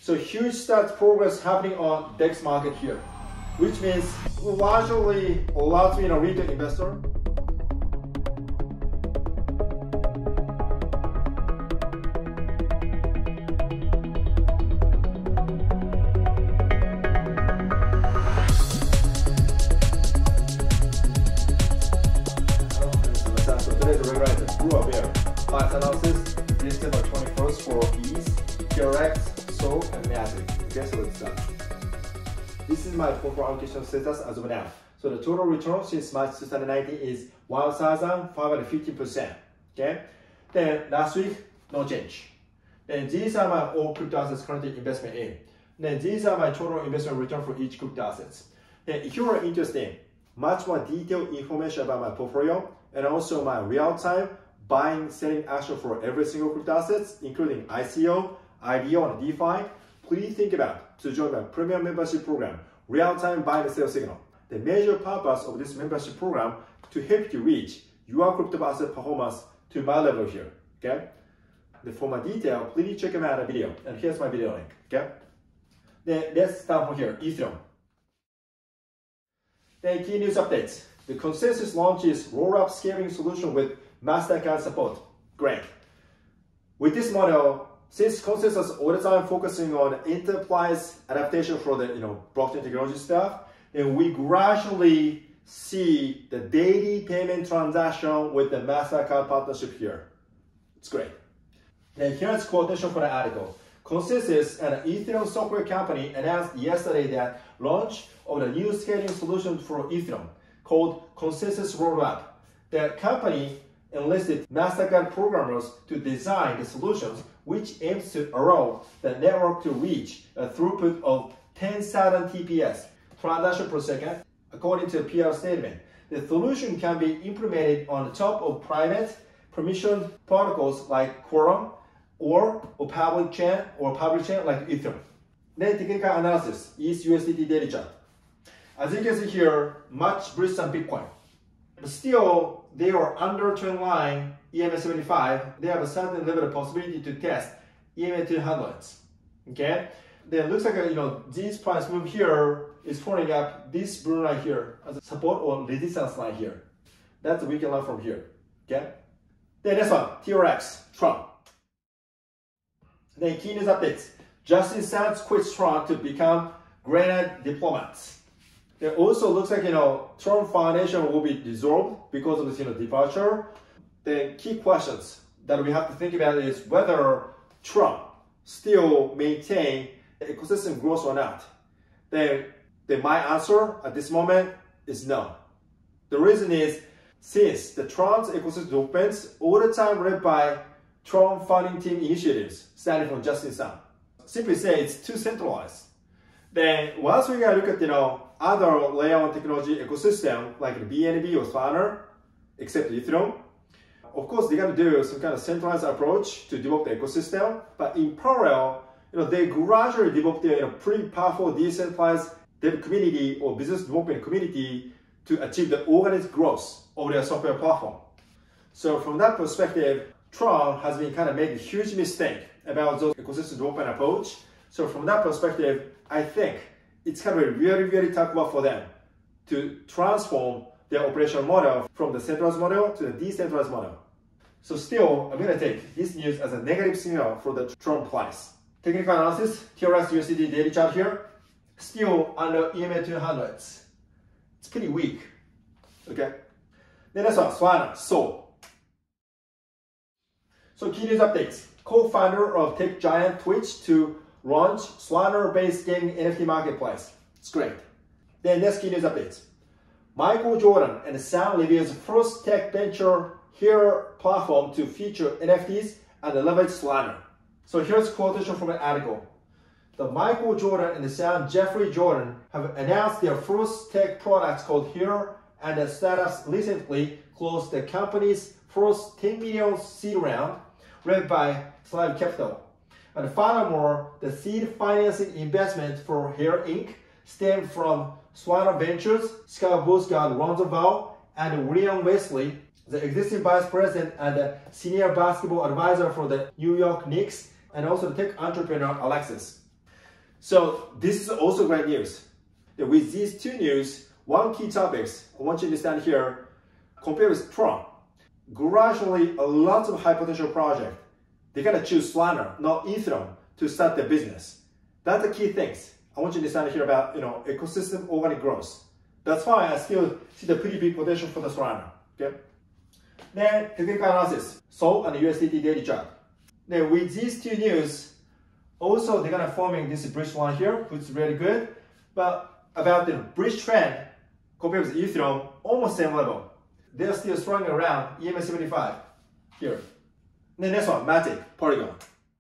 So huge start progress happening on DEX market here, which means largely a lot of retail investor. So today's a regular grew up here. Price analysis December 21st for ETH, TRX, SOL, and Massive. Okay, so let's start. This is my portfolio allocation status as of now. So the total return since March 2019 is 1,550%. Okay. Then last week, no change. Then these are my all crypto assets currently investment in. Then these are my total investment return for each crypto assets. Then if you are interested in much more detailed information about my portfolio and also my real-time buying, selling action for every single crypto assets, including ICO, IDO, and DeFi, please think about to join my premium membership program, Real-Time Buy and Sell Signal. The major purpose of this membership program to help you reach your crypto asset performance to my level here. Okay. For more detail, please check out the video. And here's my video link. Okay. Then let's start from here. Ethereum. Then key news updates. The Consensus launches roll-up scaling solution with Mastercard support. Great. With this model, since Consensus all the time focusing on enterprise adaptation for the blockchain technology stuff, then we gradually see the daily payment transaction with the Mastercard partnership here. It's great. Then here's quotation for the article. Consensus, an Ethereum software company, announced yesterday that launch of the new scaling solution for Ethereum called Consensus Rollup. The company enlisted Mastercard programmers to design the solutions which aims to allow the network to reach a throughput of 10,000 TPS, transaction per second, according to a PR statement. The solution can be implemented on the top of private permission protocols like Quorum or public chain like Ethereum. Then technical analysis, ETH USDT daily chart. As you can see here, much bullish on Bitcoin. But still, they are under trend line EMA 75. They have a certain level of possibility to test EMA 200s. Okay? Then it looks like this price move here is forming up this blue line here as a support or resistance line here. That's the weekend line from here. Okay? Then next one, TRX, Tron. Then key news updates. Justin Sun quits Tron to become Grenade diplomat. It also looks like Tron Foundation will be dissolved because of this departure. The key questions that we have to think about is whether Tron still maintain the ecosystem growth or not. Then my answer at this moment is no. The reason is since the Tron's ecosystem opens all the time led by Tron founding team initiatives starting from Justin Sun. Simply say it's too centralized. Then once we look at other layer 1 technology ecosystem like the BNB or Solana, except Ethereum, of course they're going to do some kind of centralized approach to develop the ecosystem. But in parallel, they gradually develop their pretty powerful decentralized dev community or business development community to achieve the organic growth of their software platform. So from that perspective, Tron has been kind of making a huge mistake about those ecosystem development approach. So from that perspective, I think it's going to be really, really tough work for them to transform their operational model from the centralized model to the decentralized model. So still, I'm going to take this news as a negative signal for the Tron price. Technical analysis, TRX USDT daily chart here, still under EMA 200s. It's pretty weak. Okay. Then next one, Solana, SOL. So key news updates. Co-founder of tech giant Twitch to launch Solana-based gaming NFT marketplace. It's great. Then next key news updates. Michael Jordan and Sam reveals first tech venture here platform to feature NFTs and leverage Solana. So here's a quotation from an article. The Michael Jordan and the son Jeffrey Jordan have announced their first tech products called Here, and the startups recently closed the company's first 10 million seed round, led by Thrive Capital. And furthermore, the seed financing investment for Here Inc. stemmed from Solana Ventures, Scott Bosgard Ronzoval, and William Wesley, the existing vice president and the senior basketball advisor for the New York Knicks, and also the tech entrepreneur Alexis. So this is also great news. With these two news, one key topics I want you to understand here, compared with Tron, gradually a lot of high potential projects, they're gonna choose Solana, not Ethereum, to start their business. That's the key things I want you to understand here about ecosystem organic growth. That's why I still see the pretty big potential for the Solana. Okay. Then technical analysis, SOL and USDT daily chart. Then with these two news, also they're gonna forming this bridge line here, which is really good. But about the bridge trend compared with Ethereum, almost same level. They're still strong around EMA 75 here. Then next one, Matic, Polygon.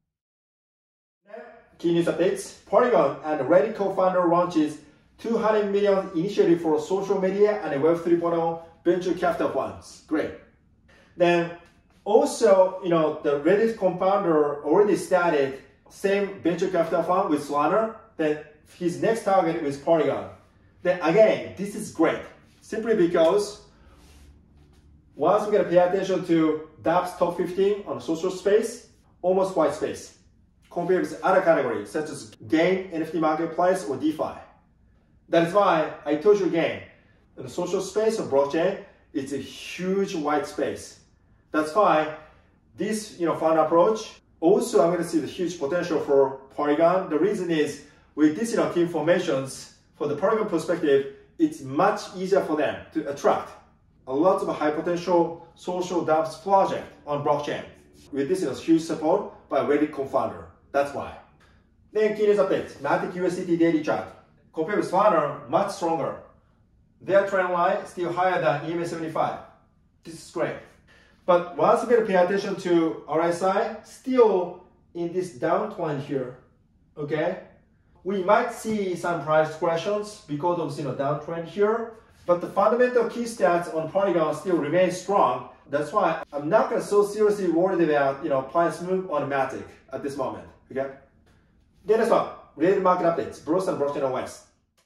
Key news updates. Polygon and Reddit co-founder launches $200 million initiative for social media and Web 3.0 venture capital funds. Great. Then also, the Reddit co-founder already started same venture capital fund with Solana. Then his next target is Polygon. Then again, this is great. Simply because once we're gonna pay attention to dApps top 15 on the social space, almost white space, compared with other categories such as game, NFT marketplace, or DeFi. That is why I told you again, in the social space of blockchain, it's a huge white space. That's why this fund approach, also I'm gonna see the huge potential for Polygon. The reason is with this key informations, for the Polygon perspective, it's much easier for them to attract a lot of high potential social dApps project on blockchain. With this huge support by Reddit co-founder. That's why. Then key news updates, Matic USDT daily chart. Compared with Solana, much stronger. Their trend line still higher than EMA 75. This is great. But once we pay attention to RSI, still in this downtrend here, okay? We might see some price corrections because of downtrend here, but the fundamental key stats on Polygon still remain strong. That's why I'm not gonna so seriously worried about price move on Matic at this moment. Okay. Then next one, related market updates, Bros and Blockchain OS.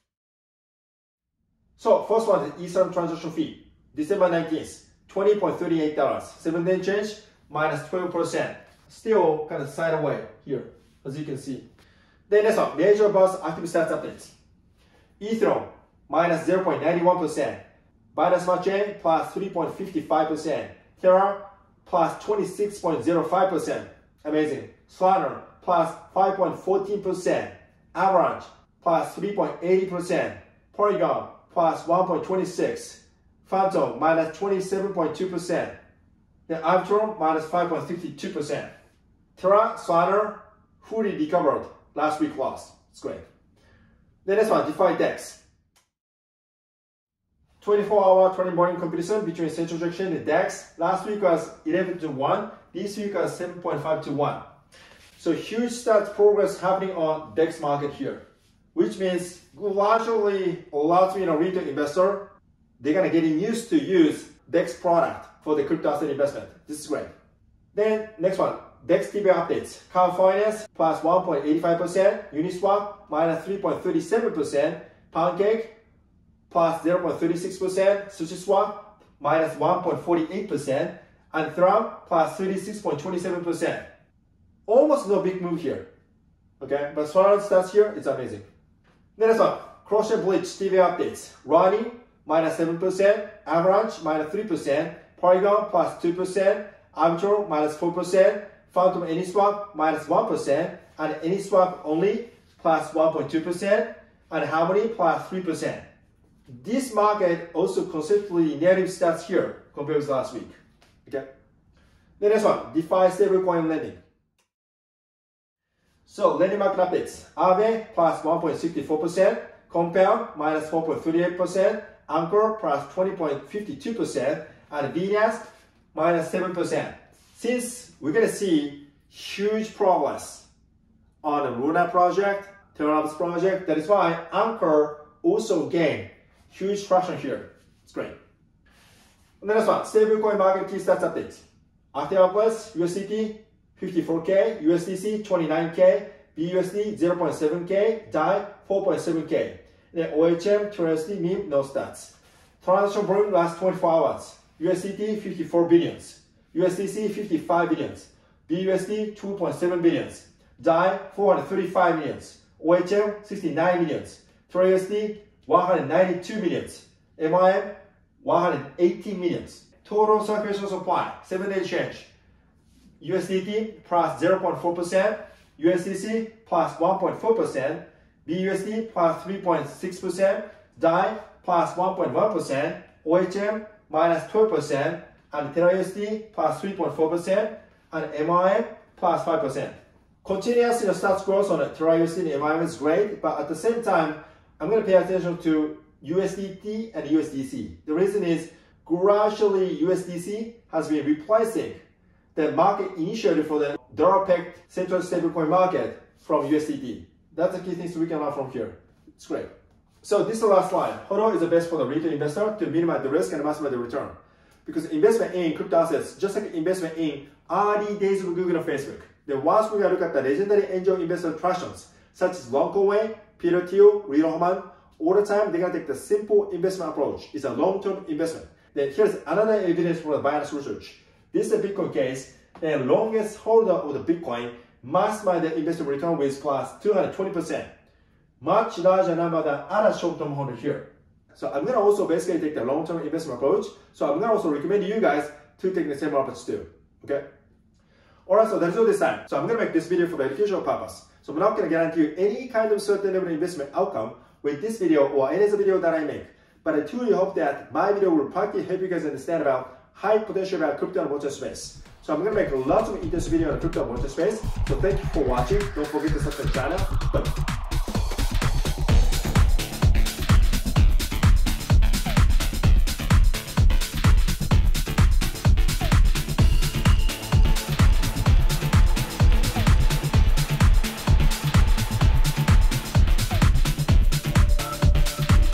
So first one is Ethereum transaction fee, December 19th, $20.38, 7-day change minus 12%. Still kind of sideways here, as you can see. Then next one, major buzz active stats updates. Ethereum minus 0.91%, Binance Smart Chain plus 3.55%, Terra plus 26.05%, amazing. Solana plus 5.14%, Avalanche plus 3.80%, Polygon plus 1.26%, Phantom minus 27.2%, then Arbitrum minus 5.52%. Terra, Solana, fully recovered last week loss. It's great. Then next one, DeFi DEX. 24-hour 20 morning comparison between central exchange and DEX. Last week was 11 to 1. This week was 7.5 to 1. So huge stats progress happening on DEX market here, which means largely a lot of retail investor, they're gonna get used to use DEX product for the crypto asset investment. This is great. Then next one, DEX TBA updates. Car Finance plus 1.85%, Uniswap minus 3.37%, Pancake plus 0.36%, SushiSwap minus 1.48%, and Thrum plus 36.27%. Almost no big move here. Okay, but Solana stats here, it's amazing. Then next one, Cross-chain Bridge TBA updates. Rani minus 7%, Avalanche minus 3%, Polygon plus 2%, Arbitrum minus 4%, Phantom AnySwap minus 1%, and AnySwap only plus 1.2%, and Harmony plus 3%. This market also conceptually negative stats here compared with last week. Okay. The next one, DeFi stablecoin lending. So lending market updates. Aave plus 1.64%, Compound minus 4.38%, Anchor plus 20.52%, and VNAS minus 7%. Since we're gonna see huge progress on the Luna project, Terra project, that is why Anchor also gained huge traction here. It's great. And the next one, stablecoin market key stats updates. Athena Plus, USDT 54K, USDC 29K, BUSD 0.7K, DAI 4.7K. Then OHM, TRUSD, MIM, no stats. Transaction volume last 24 hours. USDT 54 billions, USDC 55 billions, BUSD 2.7 billions, DAI 435 millions, OHM 69 millions, TeraUSD 192 millions, MIM 118 millions. Total circulation supply 7-day change. USDT plus 0.4%, USDC plus 1.4%, BUSD plus 3.6%, DAI plus 1.1%, OHM minus 12%, and TeraUSD plus 3.4%, and MIM plus 5%. Continuous stats growth on TeraUSD and MIM is great, but at the same time, I'm going to pay attention to USDT and USDC. The reason is gradually USDC has been replacing the market initiative for the dollar-pegged central stablecoin market from USDT. That's the key things we can learn from here. It's great. So this is the last slide. HODL is the best for the retail investor to minimize the risk and maximize the return. Because investment in crypto assets, just like investment in early days of Google and Facebook, then once we look at the legendary angel investor attractions, such as Long Conway, Peter Thiel, Reid Hoffman, all the time they're going to take the simple investment approach. It's a long-term investment. Then here's another evidence from the Binance research. This is a Bitcoin case. The longest holder of the Bitcoin maximize the investment return with plus 220%. Much larger number than other short-term holders here. So I'm going to also basically take the long-term investment approach. So I'm going to also recommend you guys to take the same approach too. Okay? Alright, so that's all this time. So I'm going to make this video for the educational purpose. So I'm not going to guarantee you any kind of certain level of investment outcome with this video or any other video that I make. But I truly hope that my video will practically help you guys understand about high potential about crypto and blockchain space. So I'm going to make lots of interesting videos on crypto and blockchain space. So thank you for watching. Don't forget to subscribe to the channel. Bye.